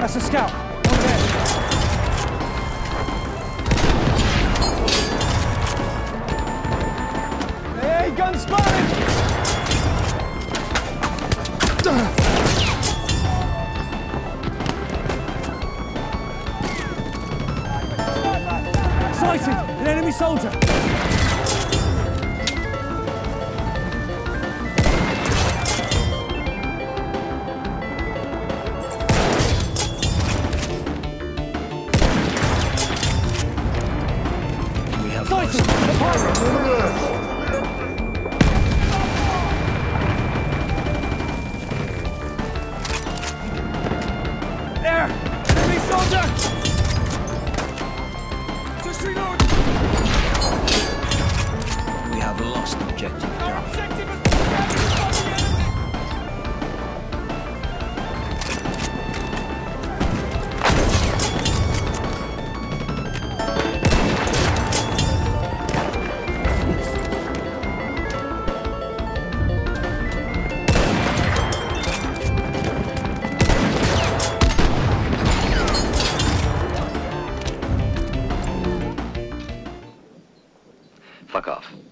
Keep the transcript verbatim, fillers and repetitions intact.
That's a scout. One there. Hey, gun spotted! Sighted! An enemy soldier! Sighted! The pirate! There! Enemy soldier! Just reload! We have lost objective Our Duff. objective is to capture the enemy! Fuck off.